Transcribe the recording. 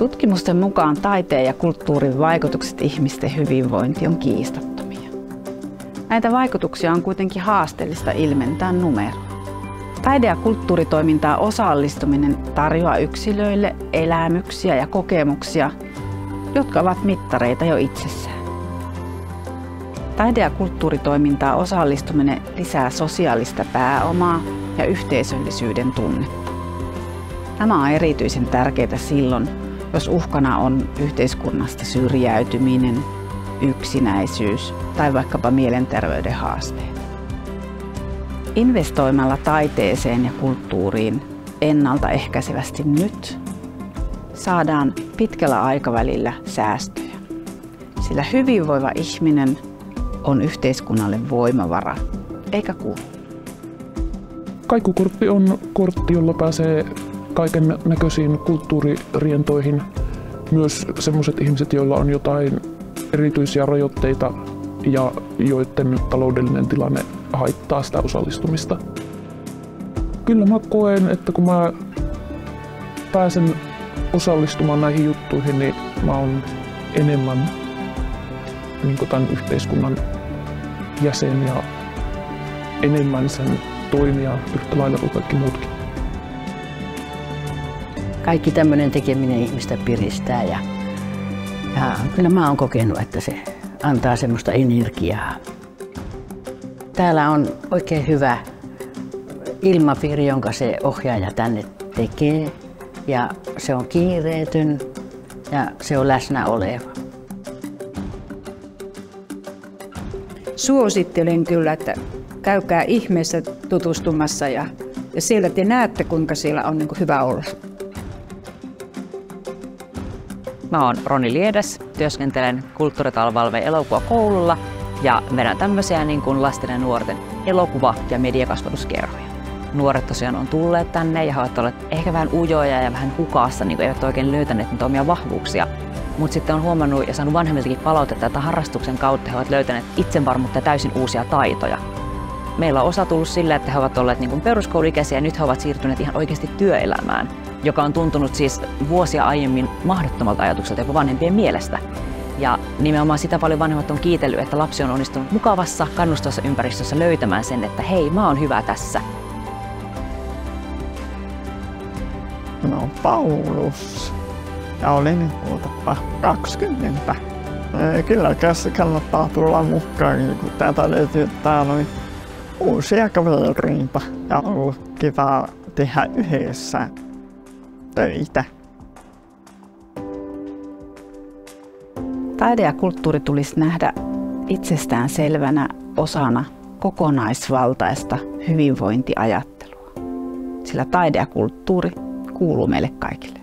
Tutkimusten mukaan taiteen ja kulttuurin vaikutukset ihmisten hyvinvointiin on kiistattomia. Näitä vaikutuksia on kuitenkin haasteellista ilmentää numeroon. Taide- ja kulttuuritoimintaan osallistuminen tarjoaa yksilöille elämyksiä ja kokemuksia, jotka ovat mittareita jo itsessään. Taide- ja kulttuuritoimintaan osallistuminen lisää sosiaalista pääomaa ja yhteisöllisyyden tunnetta. Tämä on erityisen tärkeää silloin, jos uhkana on yhteiskunnasta syrjäytyminen, yksinäisyys tai vaikkapa mielenterveyden haasteet. Investoimalla taiteeseen ja kulttuuriin ennaltaehkäisevästi nyt saadaan pitkällä aikavälillä säästöjä, sillä hyvinvoiva ihminen on yhteiskunnalle voimavara, eikä kulu. Kaikukortti on kortti, jolla pääsee kaiken näköisiin kulttuuririentoihin. Myös sellaiset ihmiset, joilla on jotain erityisiä rajoitteita ja joiden taloudellinen tilanne haittaa sitä osallistumista. Kyllä mä koen, että kun mä pääsen osallistumaan näihin juttuihin, niin mä oon enemmän tämän yhteiskunnan jäsen ja enemmän sen toimija yhtä lailla kuin kaikki muutkin. Kaikki tämmöinen tekeminen ihmistä piristää ja kyllä mä oon kokenut, että se antaa semmoista energiaa. Täällä on oikein hyvä ilmapiiri, jonka se ohjaaja tänne tekee ja se on kiireetön ja se on läsnä oleva. Suosittelen kyllä, että käykää ihmeessä tutustumassa ja siellä te näette, kuinka siellä on hyvä olla. Mä oon Roni Liedes, työskentelen Kulttuuritalvalve elokuvakoululla ja vedän tämmöisiä lasten ja nuorten elokuva- ja mediakasvatuskerhoja. Nuoret tosiaan on tulleet tänne ja he ovat olleet ehkä vähän ujoja ja vähän hukassa, eivät oikein löytäneet niitä omia vahvuuksia. Mutta sitten on huomannut ja saanut vanhemmiltakin palautetta, että harrastuksen kautta he ovat löytäneet itsevarmuutta ja täysin uusia taitoja. Meillä on osa tullut sillä, että he ovat olleet peruskouluikäisiä ja nyt he ovat siirtyneet ihan oikeasti työelämään, joka on tuntunut siis vuosia aiemmin mahdottomalta ajatukselta jopa vanhempien mielestä. Ja nimenomaan sitä paljon vanhemmat on kiitellyt, että lapsi on onnistunut mukavassa, kannustavassa ympäristössä löytämään sen, että hei, mä oon hyvä tässä. No Paulus ja olen 20. Kyllä tässä kannattaa tulla mukaan, kun täältä löytyy täällä uusia kavereita ja on ollut kiva tehdä yhdessä töitä. Taide ja kulttuuri tulisi nähdä itsestään selvänä osana kokonaisvaltaista hyvinvointiajattelua, sillä taide ja kulttuuri kuuluu meille kaikille.